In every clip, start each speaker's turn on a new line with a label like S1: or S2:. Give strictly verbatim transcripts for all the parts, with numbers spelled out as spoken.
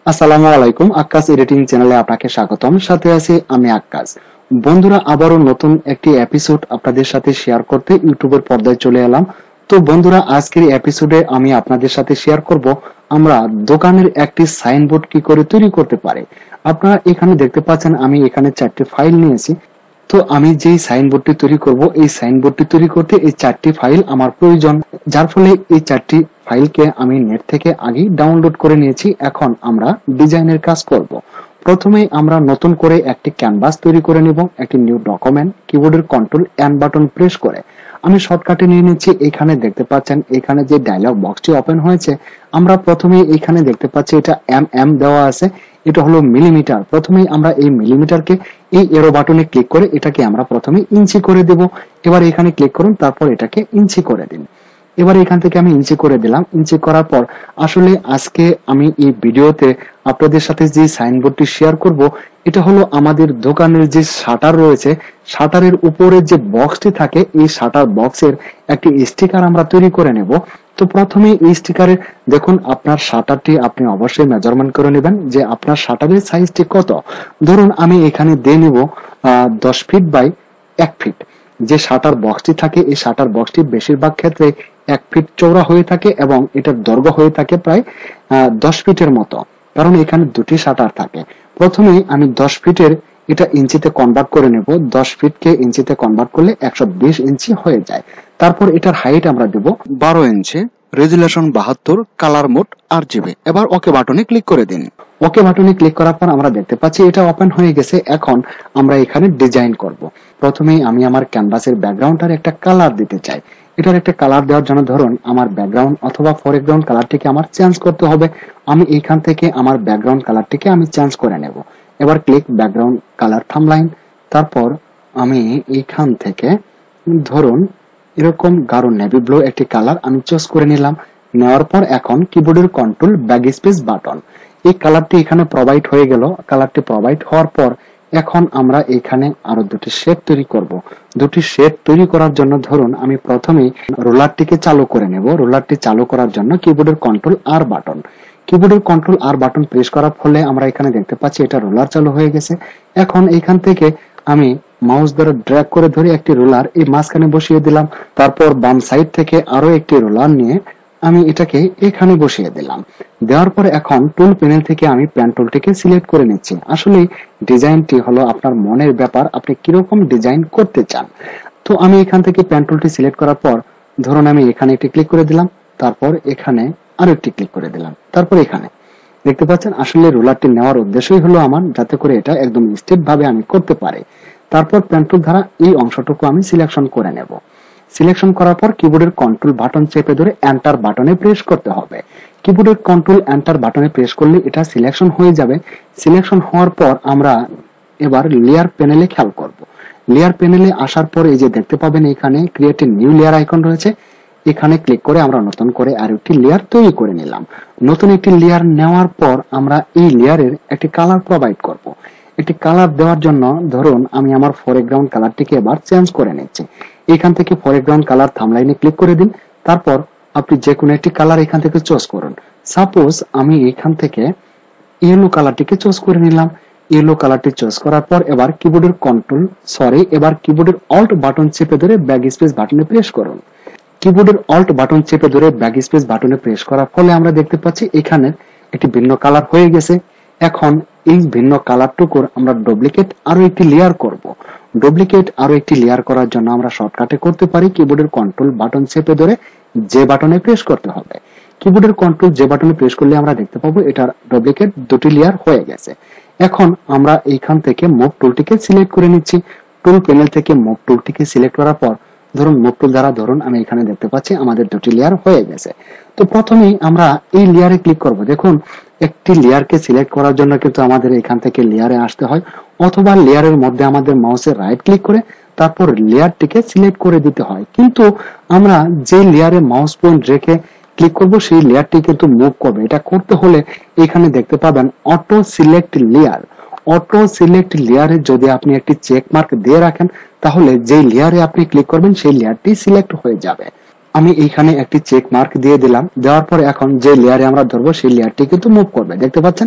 S1: আসসালামু আলাইকুম, আক্কাস এডিটিং চ্যানেলে আপনাকে স্বাগতম। সাথে আছি আমি আক্কাস। বন্ধুরা, আবারও নতুন একটি এপিসোড আপনাদের সাথে শেয়ার করতে ইউটিউবের পর্দায় চলে এলাম। তো বন্ধুরা, আজকের এপিসোডে আমি আপনাদের সাথে শেয়ার করব আমরা দোকানের একটি সাইনবোর্ড কি করে তৈরি করতে পারি। আপনারা এখানে দেখতে পাচ্ছেন আমি এখানে চারটি ফাইল নিয়েছি। তো আমি যেই সাইনবোর্ডটি তৈরি করব, এই সাইনবোর্ডটি তৈরি করতে এই চারটি ফাইল আমার প্রয়োজন, যার ফলে এই চারটি ফাইলকে আমি নেট থেকে আগেই ডাউনলোড করে নিয়েছি। এখন আমরা ডিজাইনের কাজ করব। প্রথমেই আমরা নতুন করে একটি ক্যানভাস তৈরি করে নিব, একটি নিউ ডকুমেন্ট, কিবোর্ডের কন্ট্রোল এন বাটন প্রেস করে আমি শর্টকাটে নিয়ে নিচ্ছি। এখানে দেখতে পাচ্ছেন এখানে যে ডায়লগ বক্সটি ওপেন হয়েছে, আমরা প্রথমে এখানে দেখতে পাচ্ছি এটা এম এম দেওয়া আছে, এটা হলো মিলিমিটার। প্রথমেই আমরা এই মিলিমিটারকে এই এরো বাটনে ক্লিক করে এটাকে আমরা প্রথমে ইঞ্চি করে দেব। এবার এখানে ক্লিক করুন, তারপর এটাকে ইঞ্চি করে দিন। এবার এখান থেকে আমি ইঞ্চি করে দিলাম। ইঞ্চি করার পর আসলে আজকে আমি এই ভিডিওতে আপনাদের সাথে যে সাইনবোর্ডটি শেয়ার করব, এটা হলো আমাদের দোকানের যে শাটার রয়েছে, শাটারের উপরে যে বক্সটি থাকে, এই শাটার বক্সের একটি স্টিকার আমরা তৈরি করে নেব। তো প্রথমে এই স্টিকারে দেখুন, আপনার শাটারটি আপনি অবশ্যই মেজারমেন্ট করে নেবেন যে আপনার শাটারের সাইজটি কত। ধরুন আমি এখানে দিয়ে নিব আহ দশ ফিট বাই এক ফিট। যে শাটার বক্সটি থাকে, এই শাটার বক্সটি বেশিরভাগ ক্ষেত্রে এক ফিট চওড়া হয়ে থাকে এবং এটার দৈর্ঘ্য হয়ে থাকে প্রায় আহ দশ ফিটের মতো, কারণ এখানে দুটি শাটার থাকে। প্রথমে আমি দশ ফিটের এটা ইঞ্চিতে কনভার্ট করে নেব। দশ ফিটকে ইঞ্চিতে কনভার্ট করলে একশো বিশ ইঞ্চি হয়ে যায়। তারপর এটার হাইট আমরা দেব বারো ইঞ্চি, রেজুলেশন বাহাত্তর, কালার মোড আট জিবি। এবার ওকে বাটনে ক্লিক করে দিন। ওকে বাটনে ক্লিক করার পর আমরা দেখতে পাচ্ছি এটা ওপেন হয়ে গেছে। এখন আমরা এখানে ডিজাইন করব। প্রথমেই আমি আমার ক্যানভাসের ব্যাকগ্রাউন্ডটার একটা কালার দিতে চাই। এটার একটা কালার দেওয়ার জন্য ধরুন আমার ব্যাকগ্রাউন্ড অথবা ফরগ্রাউন্ড কালারটিকে আমার চেঞ্জ করতে হবে। আমি এইখান থেকে আমার ব্যাকগ্রাউন্ড কালারটিকে আমি চেঞ্জ করে নেব। এবার ক্লিক ব্যাকগ্রাউন্ড কালার থাম্বলাইন। তারপর আমি এইখান থেকে ধরুন এরকম গাঢ় নেভি ব্লু একটি কালার আমি চুজ করে নিলাম। নেওয়ার পর এখন কিবোর্ডের কন্ট্রোল ব্যাক স্পেস বাটন, এই কালারটি এখানে প্রোভাইড হয়ে গেল। কালারটি প্রোভাইড হওয়ার পর এখন আমরা এখানে আরো দুটি শেড তৈরি করব। দুটি শেড তৈরি করার জন্য ধরুন আমি প্রথমেই রোলারটিকে চালু করে নেব। রোলারটি চালু করার জন্য কিবোর্ডের কন্ট্রোল আর বাটন, কিবোর্ডের কন্ট্রোল আর বাটন প্রেস করার ফলে আমরা এখানে দেখতে পাচ্ছি এটা রোলার চালু হয়ে গেছে। এখন এখান থেকে আমি মাউস দ্বারা ড্র্যাগ করে ধরে একটি রোলার এই মাঝখানে বসিয়ে দিলাম। তারপর বাম সাইড থেকে আরো একটি রোলার নিয়ে আমি এটাকে এখানে বসিয়ে দিলাম। দেওয়ার পর এখন টুল প্যানেল থেকে আমি পেন টুলটিকে সিলেক্ট করে নিচ্ছি। আসলে ডিজাইনটি হলো আপনার মনের ব্যাপার, আপনি কিরকম ডিজাইন করতে চান। তো আমি এখান থেকে পেন টুলটি সিলেক্ট করার পর ধরুন আমি এখানে একটি ক্লিক করে দিলাম, তারপর এখানে আরো একটি ক্লিক করে দিলাম, তারপর এখানে দেখতে পাচ্ছেন আসলে রোলারটি নেওয়ার উদ্দেশ্যই হলো আমার যাতে করে এটা একদম স্ট্রেট ভাবে আমি করতে পারি। তারপর পেন টুল দ্বারা এই অংশটুকু আমি সিলেকশন করে নেব। সিলেকশন করার পর কিবোর্ডের কন্ট্রোল বাটন চেপে ধরে এন্টার বাটনে প্রেস করতে হবে। কিবোর্ডের কন্ট্রোল এন্টার বাটনে প্রেস করলে এটা সিলেকশন হয়ে যাবে। সিলেকশন হওয়ার পর আমরা এবার লেয়ার প্যানেলে খেয়াল করব। লেয়ার প্যানেলে আসার পর এই যে দেখতে পাবেন এখানে create a new layer icon রয়েছে, এখানে ক্লিক করে আমরা নতুন করে আর একটি লেয়ার তৈরি করে নিলাম। নতুন একটি লেয়ার নেওয়ার পর আমরা এই লেয়ারের একটি কালার প্রোভাইড করব। একটি কালার দেওয়ার জন্য ধরুন আমি আমার ফরগ্রাউন্ড কালারটিকে এবার চেঞ্জ করে নিচ্ছি। এখান থেকে ফরগ্রাউন্ড কালার থাম্বলাইনে ক্লিক করে দিন। তারপর আপনি যে কোনো একটি কালার এখান থেকে চুজ করুন। সাপোজ আমি এখান থেকে ইয়েলো কালারটিকে চুজ করে নিলাম। ইয়েলো কালারটি চুজ করার পর এবার কিবোর্ডের কন্ট্রোল সরি এবার কিবোর্ডের অল্ট বাটন চেপে ধরে ব্যাক স্পেস বাটনে প্রেস করুন। কিবোর্ডের অল্ট বাটন চেপে ধরে ব্যাক স্পেস বাটনে প্রেস করার ফলে আমরা দেখতে পাচ্ছি এখানে একটি ভিন্ন কালার হয়ে গেছে। এখন এই ভিন্ন কালারটুকুর আমরা ডুপ্লিকেট আরো একটি লেয়ার করব। ডুপ্লিকেট আরো একটি লেয়ার করার জন্য আমরা শর্টকাটে করতে পারি কিবোর্ডের কন্ট্রোল বাটন চেপে ধরে যে বাটনে প্রেস করতে হবে। কিবোর্ডের কন্ট্রোল যে বাটনে প্রেস করলে আমরা দেখতে পাবো এটার ডুপ্লিকেট দুটি লেয়ার হয়ে গেছে। এখন আমরা এইখান থেকে মুভ টুলটিকে সিলেক্ট করে নিচ্ছি। টুল প্যানেল থেকে মুভ টুলটিকে সিলেক্ট করার পর ধরুন মুভ টুল দ্বারা ধরুন আমি এখানে দেখতে পাচ্ছি আমাদের দুটি লেয়ার হয়ে গেছে। তো প্রথমেই আমরা এই লেয়ারে ক্লিক করব। দেখুন একটি লেয়ারকে সিলেক্ট করার জন্য কিন্তু আমাদের এখান থেকে লেয়ারে আসতে হয়, অথবা লেয়ারের মধ্যে আমাদের মাউসের রাইট ক্লিক করে তারপর লেয়ারটিকে সিলেক্ট করে দিতে হয়। কিন্তু আমরা যে লেয়ারে মাউস পয়েন্ট রেখে ক্লিক করব সেই লেয়ারটি কিন্তু মুভ করবে। এটা করতে হলে এখানে দেখতে পাবেন auto select layer. Auto select লেয়ারে যদি আপনি একটি চেক মার্ক দিয়ে রাখেন তাহলে যে লেয়ারে আপনি ক্লিক করবেন সেই লেয়ারটি সিলেক্ট হয়ে যাবে। আমি এইখানে একটি চেক মার্ক দিয়ে দিলাম। দেওয়ার পর এখন যে লেয়ারে আমরা ধরবো সেই লেয়ারটি কিন্তু মুভ করবে। দেখতে পাচ্ছেন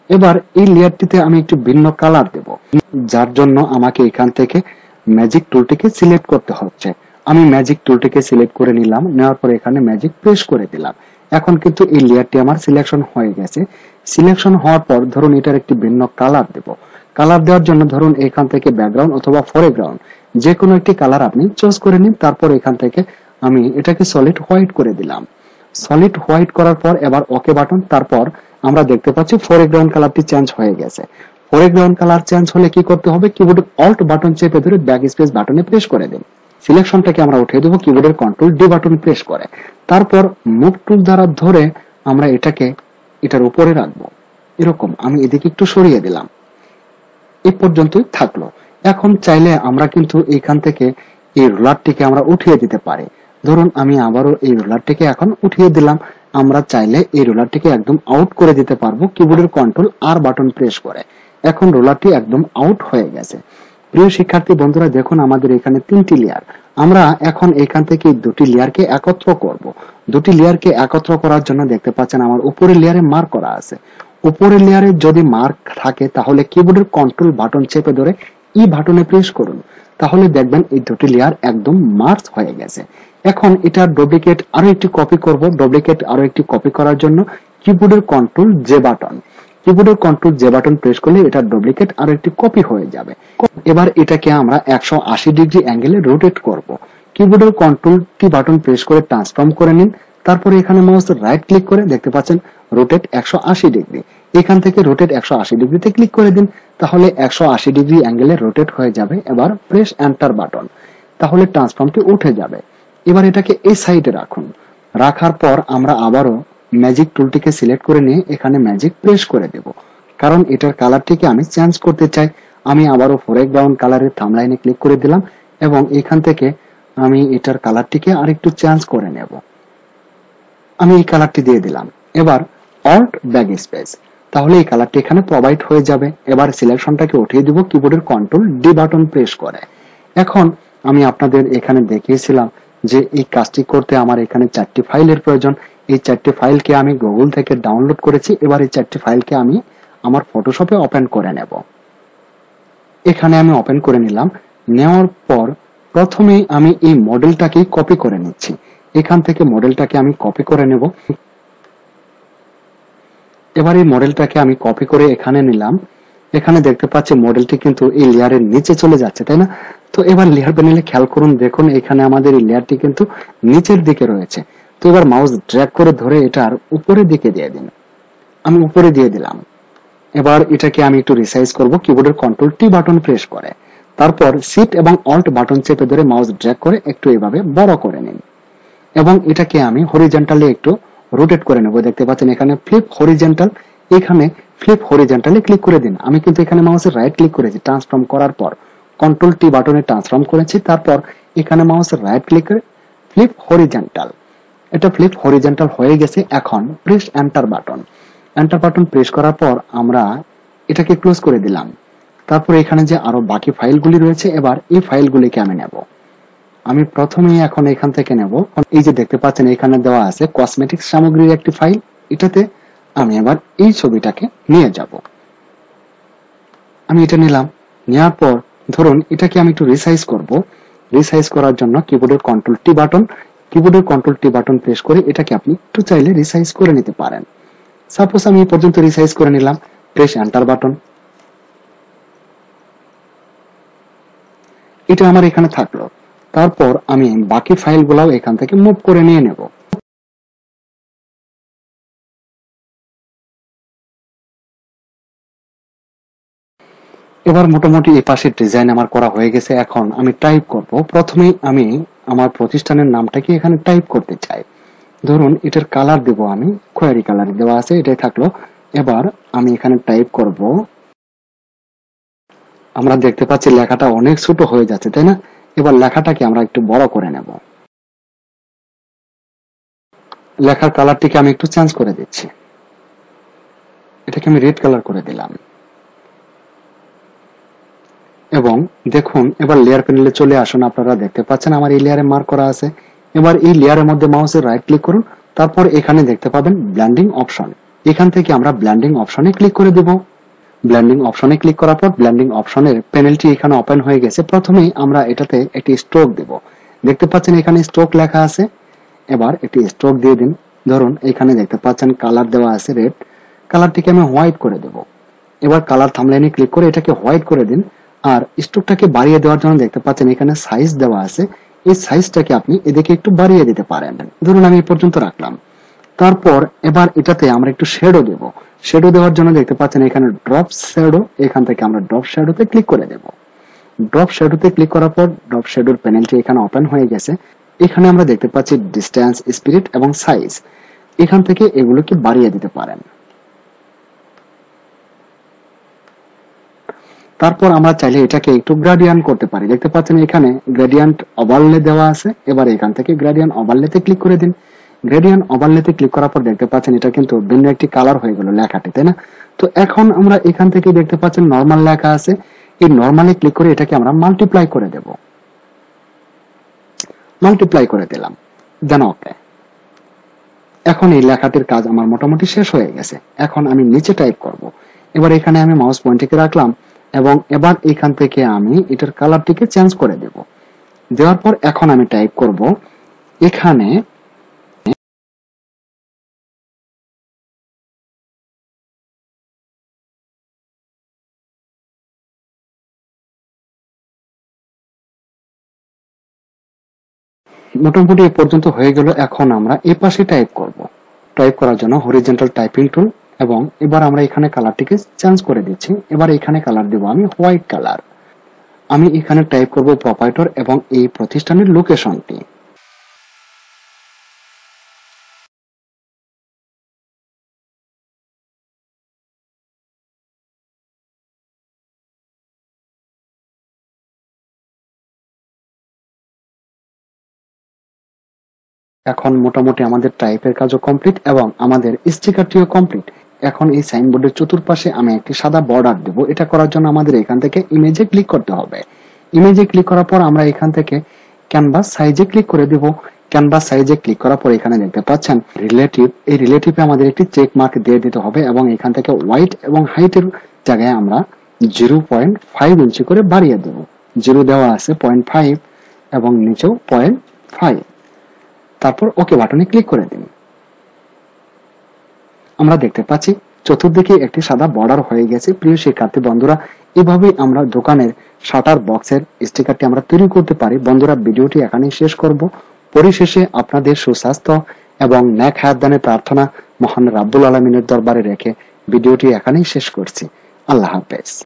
S1: এবার এই লেয়ারটিতে আমি একটু ভিন্ন কালার দেব, যার জন্য আমাকে এখান থেকে ম্যাজিক টুলটিকে সিলেক্ট করতে হচ্ছে। আমি ম্যাজিক টুলটিকে সিলেক্ট করে নিলাম, নেওয়ার পরে এখানে ম্যাজিক প্রেস করে দিলাম। এখন কিন্তু এই লেয়ারটি আমার সিলেকশন হয়ে গেছে। সিলেকশন হওয়ার পর ধরুন এটার একটি ভিন্ন কালার দেব। কালার দেওয়ার জন্য ধরুন এখান থেকে ব্যাকগ্রাউন্ড অথবা ফরগ্রাউন্ড যে কোনো একটি কালার আপনি চুজ করে নিন। তারপর এখান থেকে আমি এটাকে সলিড হোয়াইট করে দিলাম। সলিড হোয়াইট করার পর এবার ওকে বাটন। তারপর আমরা দেখতে পাচ্ছি ফরগ্রাউন্ড কালারটি চেঞ্জ হয়ে গেছে। ফরগ্রাউন্ড কালার চেঞ্জ হলে কি করতে হবে, কিবোর্ডের অল্ট বাটন চেপে ধরে ব্যাক স্পেস বাটনে প্রেস করে দিন। সিলেকশনটাকে আমরা উঠিয়ে দেবো কিবোর্ডের কন্ট্রোল ডি বাটন প্রেস করে। তারপর মুভ টুল দ্বারা ধরে আমরা এটাকে এটার উপরে রাখবো। এরকম আমি এদিকে একটু সরিয়ে দিলাম। এই পর্যন্তই থাকলো। এখন চাইলে আমরা কিন্তু এখান থেকে এই রোলারটিকে আমরা উঠিয়ে দিতে পারি। ধরুন আমি আবারও এই রোলারটিকে এখন উঠিয়ে দিলাম। আমরা চাইলে এই রোলারটিকে একদম আউট করে দিতে পারবো কিবোর্ডের কন্ট্রোল আর বাটন প্রেস করে। এখন রোলারটি একদম আউট হয়ে গেছে। প্রিয় শিক্ষার্থী বন্ধুরা, দেখুন আমাদের এখানে তিনটি লেয়ার। আমরা এখন এখান থেকে দুটি লেয়ারকে একত্র করব। দুটি লেয়ারকে একত্র করার জন্য দেখতে পাচ্ছেন আমার উপরের লেয়ারে মার্ক করা আছে। উপরের লেয়ারে যদি মার্ক থাকে তাহলে কিবোর্ডের কন্ট্রোল বাটন চেপে ধরে ই বাটনে প্রেস করুন। তাহলে দেখবেন এই দুটি লেয়ার একদম মার্ক হয়ে গেছে। এখন এটা ডুপ্লিকেট আরো একটি কপি করব। ডুপ্লিকেট আরো একটি কপি করার জন্য কিবোর্ডের কন্ট্রোল জে বাটন কিবোর্ডের কন্ট্রোল জে বাটন প্রেস করলে এটা ডুপ্লিকেট আরো একটি কপি হয়ে যাবে। এবার এটাকে আমরা একশো আশি ডিগ্রি অ্যাঙ্গেলে রোটেট করব। কিবোর্ডের কন্ট্রোল টি বাটন প্রেস করে ট্রান্সফর্ম করে নিন। তারপরে এখানে মাউস রাইট ক্লিক করে দেখতে পাচ্ছেন রোটেট একশো আশি ডিগ্রি। এখান থেকে রোটেট একশো আশি ডিগ্রিতে ক্লিক করে দিন। তাহলে একশো আশি ডিগ্রি অ্যাঙ্গেলে রোটেট হয়ে যাবে। এবার প্রেস এন্টার বাটন, তাহলে ট্রান্সফর্মটি উঠে যাবে। এবার এটাকে এই সাইডে রাখুন। রাখার পর আমরা আবারও ম্যাজিক টুলটিকে সিলেক্ট করে নিয়ে এখানে ম্যাজিক প্রেস করে দেব, কারণ এটার কালারটিকে আমি চেঞ্জ করতে চাই। আমি আবারও ফরগ্রাউন্ড কালারের থাম্বলাইনে ক্লিক করে দিলাম এবং এখান থেকে আমি এটার কালারটিকে আরেকটু চেঞ্জ করে নেব। আমি এই কালারটি দিয়ে দিলাম। এবার অল্ট ব্যাক স্পেস, তাহলে এই কালারটি এখানে প্রোভাইড হয়ে যাবে। এবার সিলেকশনটাকে উঠিয়ে দিব কিবোর্ডের কন্ট্রোল ডি বাটন প্রেস করে। এখন আমি আপনাদের এখানে দেখিয়েছিলাম যে এই কাজটি করতে আমার এখানে চারটি ফাইলের প্রয়োজন। এই চারটি ফাইলকে আমি গুগল থেকে ডাউনলোড করেছি। এবার এই চারটি ফাইলকে আমি আমার ফটোশপে ওপেন করে নেব। এখানে আমি ওপেন করে নিলাম। নেওয়ার পর প্রথমে আমি এই মডেলটাকে কপি করে নিচ্ছি। এখান থেকে মডেলটাকে আমি কপি করে নেব। এবার এই মডেলটাকে আমি কপি করে এখানে নিলাম। এখানে দেখতে পাচ্ছি মডেলটি কিন্তু এই লেয়ারের নিচে চলে যাচ্ছে, তাই না? তো এবার লেয়ার প্যানেলে খেয়াল করুন, দেখুন এখানে আমাদের এই লেয়ারটি কিন্তু নিচের দিকে রয়েছে। তো এবার মাউস ড্র্যাগ করে ধরে এটার উপরের দিকে দিয়ে দিন। আমি উপরে দিয়ে দিলাম। এবার এটাকে আমি একটু রিসাইজ করব কিবোর্ডের কন্ট্রোল টি বাটন প্রেস করে। তারপর শিফট এবং অল্ট বাটন চেপে ধরে মাউস ড্র্যাগ করে একটু এভাবে বড় করে নিন এবং এটাকে আমি হরিজন্টালি একটু রোটেট করে নেব। দেখতে পাচ্ছেন এখানে ফ্লিপ হরিজন্টাল, এখানে ফ্লিপ হরিজন্টালি ক্লিক করে দিন। আমি কিন্তু এখানে মাউসের রাইট ক্লিক করেছি, ট্রান্সফর্ম করার পর কন্ট্রোল টি বাটনে ট্রান্সফর্ম করেছি। তারপর এখানে মাউসের রাইট ক্লিক করে ফ্লিপ হরিজন্টাল, এটা ফ্লিপ হরিজন্টাল হয়ে গেছে। এখন press enter button enter button press করার পর আমরা এটাকে ক্লোজ করে দিলাম। তারপর এখানে যে আরো বাকি ফাইলগুলি রয়েছে, এবার এই ফাইলগুলিকে আমি নেব। আমি প্রথমেই এখন এখান থেকে নেব। এই যে দেখতে পাচ্ছেন এখানে দেওয়া আছে কসমেটিক্স সামগ্রীর একটি ফাইল, এটাতে আমি এবার এই ছবিটাকে নিয়ে যাব। আমি এটা নিলাম। নেওয়ার পর ধরুন এটাকে আমি একটু রিসাইজ করব। রিসাইজ করার জন্য কিবোর্ডের কন্ট্রোল টি বাটন কিবোর্ডের কন্ট্রোল টি বাটন প্রেস করে এটাকে আপনি একটু চাইলে রিসাইজ করে নিতে পারেন। সাপোজ আমি এই পর্যন্ত রিসাইজ করে নিলাম। প্রেস এন্টার বাটন, এটা আমার এখানে থাকলো। তারপর আমি বাকি ফাইলগুলোও এখান থেকে মুভ করে নিয়ে নেব। এবার মোটামুটি এই পাশের ডিজাইন আমার করা হয়ে গেছে। এখন আমি টাইপ করব। প্রথমেই আমি আমার প্রতিষ্ঠানের নামটাকে এখানে টাইপ করতে চাই। ধরুন এটার কালার দেব, আমি খয়েরি কালার দেওয়া আছে, এটাই থাকলো। এবার আমি এখানে টাইপ করব। আমরা দেখতে পাচ্ছি লেখাটা অনেক ছোট হয়ে যাচ্ছে, তাই না? এবার লেখাটাকে আমরা একটু বড় করে নেব। লেখার কালারটিকে আমি একটু চেঞ্জ করে দিচ্ছি। এটাকে আমি রেড কালার করে দিলাম। এবং দেখুন এবার লেয়ার প্যানেলে চলে আসুন। আপনারা দেখতে পাচ্ছেন আমার এই লেয়ারে মার্ক করা আছে। এবার এই লেয়ারের মধ্যে মাউসের রাইট ক্লিক করুন। তারপর এখানে দেখতে পাবেন ব্লেন্ডিং অপশন, এখান থেকে আমরা ব্লেন্ডিং অপশনে ক্লিক করে দেব। ব্লেন্ডিং অপশনে ক্লিক করার পর ব্লেন্ডিং অপশনের প্যানেলটি এখানে ওপেন হয়ে গেছে। প্রথমেই আমরা এটাতে একটি স্ট্রোক দেব। দেখতে পাচ্ছেন এখানে স্ট্রোক লেখা আছে। এবার একটি স্ট্রোক দিয়ে দিন। ধরুন এখানে দেখতে পাচ্ছেন কালার দেওয়া আছে রেড, কালারটিকে আমি হোয়াইট করে দেব। এবার কালার থাম্বনেইলে ক্লিক করে এটাকে হোয়াইট করে দিন। আর স্ট্রোকটাকে বাড়িয়ে দেওয়ার জন্য দেখতে পাচ্ছেন এখানে সাইজ দেওয়া আছে। এই সাইজটাকে আপনি এদিকে একটু বাড়িয়ে দিতে পারেন। ধরুন আমি এই পর্যন্ত রাখলাম। তারপর এবার এটাতে আমরা একটু শ্যাডো দেব। শ্যাডো দেওয়ার জন্য দেখতে পাচ্ছেন এখানে ড্রপ শ্যাডো, এখান থেকে আমরা ড্রপ শ্যাডোতে ক্লিক করে দেব। ড্রপ শ্যাডোতে ক্লিক করার পর ড্রপ শ্যাডোর প্যানেলটি এখানে ওপেন হয়ে গেছে। এখানে আমরা দেখতে পাচ্ছি ডিসটেন্স, স্পিরিট এবং সাইজ। এখান থেকে এগুলোকে বাড়িয়ে দিতে পারেন। তারপর আমরা চাইলে এটাকে একটু গ্রেডিয়েন্ট করতে পারি। দেখতে পাচ্ছেন এখানে গ্রেডিয়েন্ট ওভারলে দেওয়া আছে। এবার এখান থেকে গ্রেডিয়েন্ট ওভারলেতে ক্লিক করে দিন। গ্রেডিয়েন্ট ওভারলেতে ক্লিক করার পর দেখতে পাচ্ছেন এটা কিন্তু ভিন্ন একটি কালার হয়ে গেল লেখাটি, তাই না? তো এখন আমরা এখান থেকে দেখতে পাচ্ছেন নরমাল লেখা আছে। এই নরমালে ক্লিক করে এটাকে আমরা মাল্টিপ্লাই করে দেব। মাল্টিপ্লাই করে দিলাম, দেন ওকে। এখন এই লেখাটির কাজ আমার মোটামুটি শেষ হয়ে গেছে। এখন আমি নিচে টাইপ করব। এবার এখানে আমি মাউস পয়েন্টটিকে রাখলাম এবং এবার এখান থেকে আমি এটার কালারটিকে চেঞ্জ করে দেব। দেওয়ার পর এখন আমি টাইপ করব এখানে মোটামুটি এ পর্যন্ত হয়ে গেল। এখন আমরা এ পাশে টাইপ করব। টাইপ করার জন্য হরিজন্টাল টাইপিং টুল এবং এবার আমরা এখানে কালারটিকে চেঞ্জ করে দিচ্ছি। এবার এখানে কালার দেব আমি হোয়াইট কালার। আমি এখানে টাইপ করব প্রোপাইটর এবং এই প্রতিষ্ঠানের লোকেশনটি। এখন মোটামুটি আমাদের টাইপের কাজও কমপ্লিট এবং আমাদের স্টিকারটিও কমপ্লিট। এখন এই সাইনবোর্ডের চতুর্পাশে আমি একটি সাদা বর্ডার দেব। এটা করার জন্য আমাদের এখান থেকে ইমেজে ক্লিক করতে হবে। ইমেজে ক্লিক করার পর আমরা এখান থেকে ক্যানভাস সাইজে ক্লিক করে দেব। ক্যানভাস সাইজে ক্লিক করার পর এখানে দেখতে পাচ্ছেন রিলেটিভ, এই রিলেটিভে আমাদের একটি চেক মার্ক দিয়ে দিতে হবে এবং এখান থেকে হোয়াইট এবং হাইটের জায়গায় আমরা জিরো পয়েন্ট ফাইভ ইঞ্চি করে বাড়িয়ে দেব। জিরো দেওয়া আছে পয়েন্ট ফাইভ এবং নিচেও পয়েন্ট ফাইভ। তারপর ওকে বাটনে ক্লিক করে দিন। আমরা দেখতে পাচ্ছি চতুর্দিকে একটি সাদা বর্ডার হয়ে গেছে। প্রিয় শিক্ষার্থী বন্ধুরা, এভাবেই আমরা দোকানের শাটার বক্সের স্টিকারটি আমরা তৈরি করতে পারি। বন্ধুরা, ভিডিওটি এখানেই শেষ করব। পরিশেষে আপনাদের সুস্বাস্থ্য এবং নেক হায়াত দানের প্রার্থনা মহান রাব্বুল আলামিনের দরবারে রেখে ভিডিওটি এখানেই শেষ করছি। আল্লাহ হাফেজ।